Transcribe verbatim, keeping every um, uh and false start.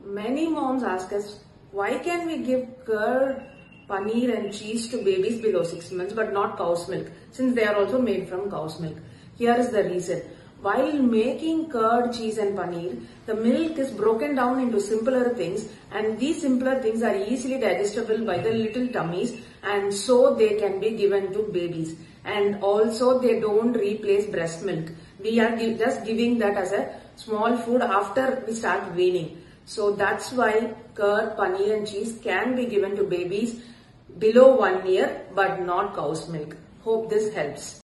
Many moms ask us, why can we give curd, paneer and cheese to babies below six months but not cow's milk, since they are also made from cow's milk? Here is the reason. While making curd, cheese and paneer, the milk is broken down into simpler things, and these simpler things are easily digestible by the little tummies, and so they can be given to babies. And also they don't replace breast milk. We are give, just giving that as a small food after we start weaning. So that's why curd, paneer and cheese can be given to babies below one year but not cow's milk. Hope this helps.